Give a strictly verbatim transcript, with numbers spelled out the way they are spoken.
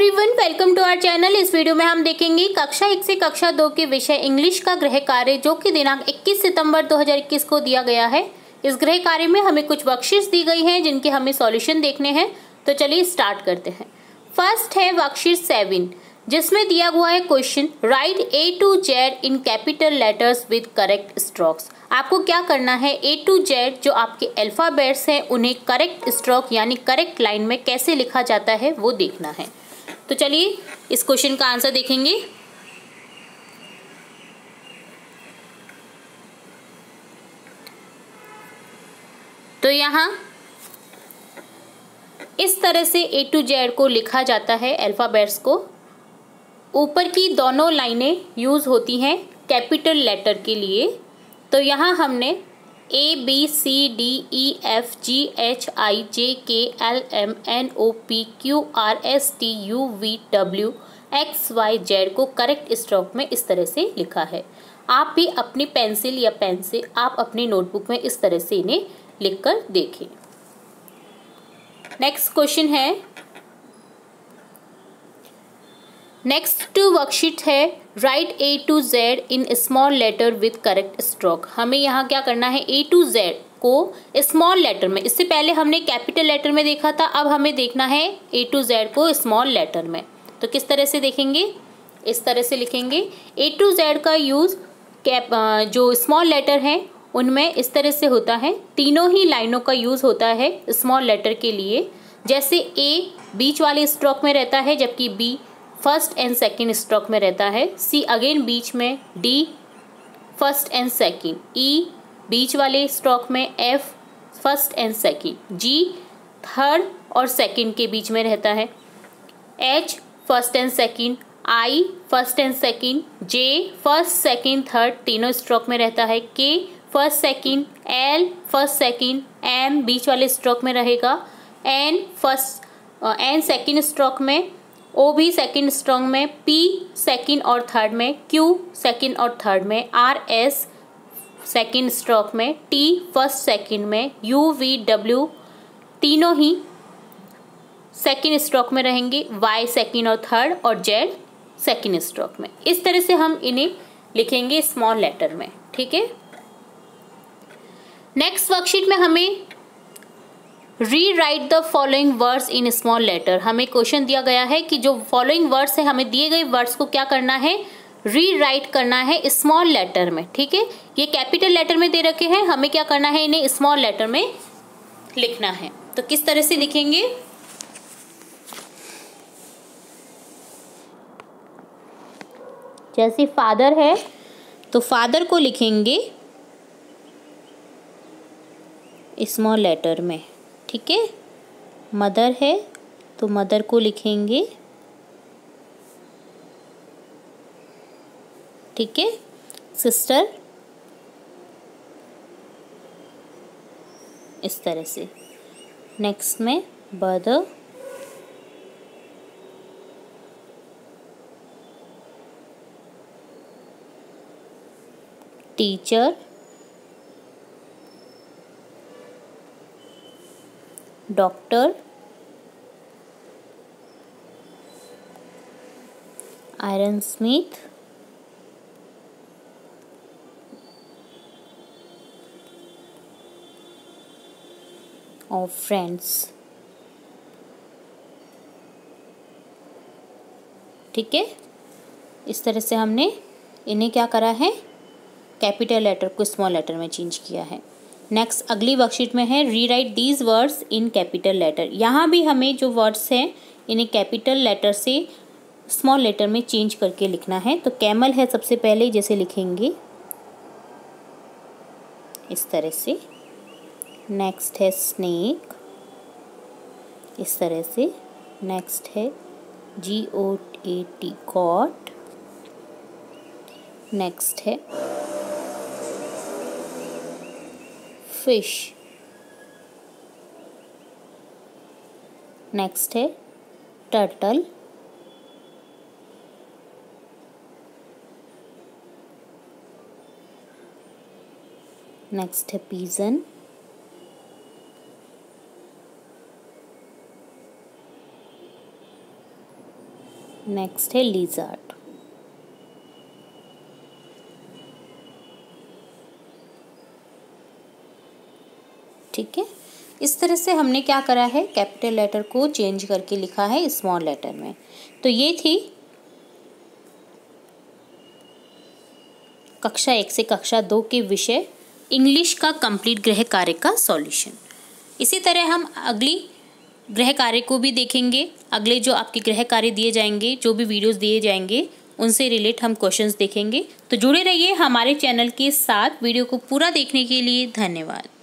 Everyone, welcome to our channel. इस video में हम देखेंगे कक्षा एक से कक्षा दो के विषय इंग्लिश का गृह कार्य, जो कि दिनांक इक्कीस सितंबर दो हज़ार इक्कीस को दिया गया है। इस गृह कार्य में हमें कुछ वर्कशीट्स दी गई हैं जिनके हमें सॉल्यूशन देखने हैं। तो चलिए स्टार्ट करते हैं। फर्स्ट है वर्कशीट सेवन, जिसमें दिया हुआ है question write A to Z in capital letters with correct strokes. आपको क्या करना है, ए टू जेड जो आपके अल्फाबेट्स हैं उन्हें करेक्ट स्ट्रोक यानी करेक्ट लाइन में कैसे लिखा जाता है वो देखना है। तो चलिए इस क्वेश्चन का आंसर देखेंगे। तो यहाँ इस तरह से ए टू जेड को लिखा जाता है अल्फाबेट्स को। ऊपर की दोनों लाइनें यूज होती हैं कैपिटल लेटर के लिए। तो यहाँ हमने A B C D E F G H I J K L M N O P Q R S T U V W X Y Z को करेक्ट स्ट्रोक में इस तरह से लिखा है। आप भी अपनी पेंसिल या पेन से आप अपनी नोटबुक में इस तरह से इन्हें लिखकर देखें। नेक्स्ट क्वेश्चन है, नेक्स्ट वर्कशीट है write A to Z in small letter with correct stroke. हमें यहाँ क्या करना है, ए टू जेड को स्मॉल लेटर में, इससे पहले हमने कैपिटल लेटर में देखा था, अब हमें देखना है ए टू जेड को स्मॉल लेटर में। तो किस तरह से देखेंगे, इस तरह से लिखेंगे। ए टू जेड का यूज कैप जो स्मॉल लेटर हैं उनमें इस तरह से होता है। तीनों ही लाइनों का यूज होता है स्मॉल लेटर के लिए। जैसे ए बीच वाले स्ट्रोक में रहता है, जबकि B first and second stroke में रहता है। सी अगेन बीच में, D first and second, E बीच वाले स्ट्रोक में, F first and second, G third और सेकंड के बीच में रहता है, H first and second, I first and second, J first second third तीनों स्ट्रोक में रहता है, K first second, L first second, M बीच वाले स्ट्रोक में रहेगा, N first N second stroke में, ओ भी सेकंड स्ट्रोक में, पी सेकंड और थर्ड में, क्यू सेकंड और थर्ड में, आर एस सेकंड स्ट्रोक में, टी फर्स्ट सेकंड में, यू वी डब्ल्यू तीनों ही सेकंड स्ट्रोक में रहेंगे, वाई सेकंड और थर्ड और जेड सेकंड स्ट्रोक में। इस तरह से हम इन्हें लिखेंगे स्मॉल लेटर में। ठीक है। नेक्स्ट वर्कशीट में हमें rewrite the following words in small letter. हमें क्वेश्चन दिया गया है कि जो फॉलोइंग वर्ड्स है, हमें दिए गए वर्ड्स को क्या करना है, री राइट करना है स्मॉल लेटर में। ठीक है, ये कैपिटल लेटर में दे रखे हैं, हमें क्या करना है, इन्हें स्मॉल लेटर में लिखना है। तो किस तरह से लिखेंगे, जैसे फादर है तो फादर को लिखेंगे स्मॉल लेटर में। ठीक है। मदर है तो मदर को लिखेंगे, ठीक है। सिस्टर इस तरह से। नेक्स्ट में brother, teacher, doctor, iron smith, और फ्रेंड्स। ठीक है, इस तरह से हमने इन्हें क्या करा है, कैपिटल लेटर को स्मॉल लेटर में चेंज किया है। नेक्स्ट अगली वर्कशीट में है rewrite these words in capital letter. यहाँ भी हमें जो वर्ड्स हैं इन्हें कैपिटल लेटर से स्मॉल लेटर में चेंज करके लिखना है। तो कैमल है सबसे पहले, जैसे लिखेंगे इस तरह से। नेक्स्ट है स्नेक इस तरह से। नेक्स्ट है G O A T goat. Next है फिश। नेक्स्ट है टर्टल। नेक्स्ट है पिजन। नेक्स्ट है लिज़ार्ड। ठीक है, इस तरह से हमने क्या करा है, कैपिटल लेटर को चेंज करके लिखा है स्मॉल लेटर में। तो ये थी कक्षा एक से कक्षा दो के विषय इंग्लिश का कंप्लीट गृह कार्य का सॉल्यूशन। इसी तरह हम अगली गृह कार्य को भी देखेंगे। अगले जो आपके गृह कार्य दिए जाएंगे, जो भी वीडियोस दिए जाएंगे, उनसे रिलेट हम क्वेश्चंस देखेंगे। तो जुड़े रहिए हमारे चैनल के साथ। वीडियो को पूरा देखने के लिए धन्यवाद।